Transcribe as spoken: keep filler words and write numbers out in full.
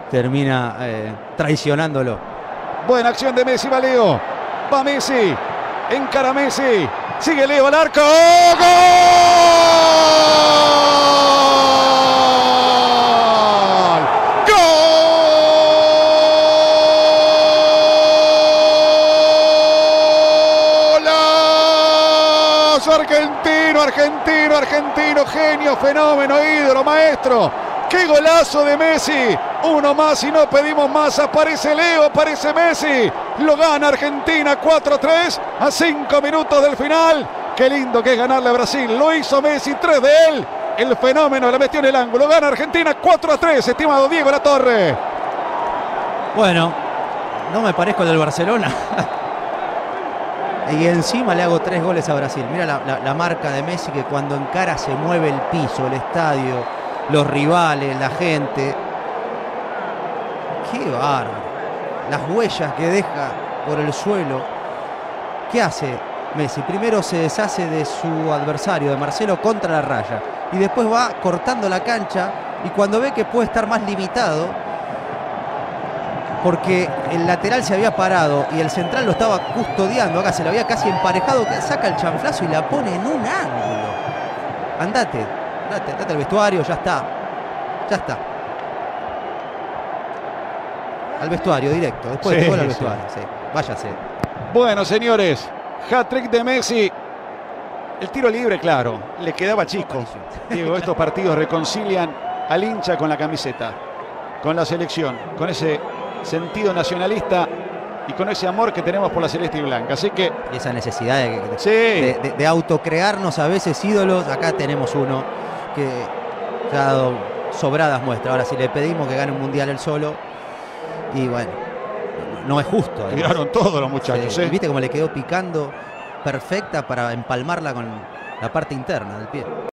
termina eh, traicionándolo. Buena acción de Messi, va Leo. Va Messi. Encara Messi. Sigue Leo al arco. ¡Gol! ¡Golazo! Argentino, argentino, argentino. Genio, fenómeno, ídolo, maestro. ¡Qué golazo de Messi! Uno más y no pedimos más. Aparece Leo, aparece Messi. Lo gana Argentina cuatro a tres a cinco minutos del final. Qué lindo que es ganarle a Brasil. Lo hizo Messi, tres de él. El fenómeno la metió en el ángulo. Gana Argentina cuatro a tres, estimado Diego Latorre. Bueno, no me parezco al del Barcelona. Y encima le hago tres goles a Brasil. Mira la, la, la marca de Messi, que cuando encara se mueve el piso, el estadio, los rivales, la gente. Qué bárbaro. Las huellas que deja por el suelo. ¿Qué hace Messi? Primero se deshace de su adversario, de Marcelo, contra la raya. Y después va cortando la cancha. Y cuando ve que puede estar más limitado, porque el lateral se había parado y el central lo estaba custodiando, acá se lo había casi emparejado, que saca el chanflazo y la pone en un ángulo. Andate, andate, andate al vestuario, ya está. Ya está. Al vestuario, directo. Después Sí, de gol al sí. vestuario. Sí. Váyase. Bueno, señores, hat-trick de Messi. El tiro libre, claro, le quedaba chico. Diego, estos partidos reconcilian al hincha con la camiseta, con la selección, con ese sentido nacionalista y con ese amor que tenemos por la celeste y blanca. Así que... Y esa necesidad de, de, sí. de, de, de autocrearnos a veces ídolos. Acá tenemos uno que ha dado sobradas muestras. Ahora, si le pedimos que gane un mundial él solo, y bueno, no es justo. Además. Tiraron todos los muchachos. Sí. ¿eh? ¿Viste cómo le quedó picando perfecta para empalmarla con la parte interna del pie?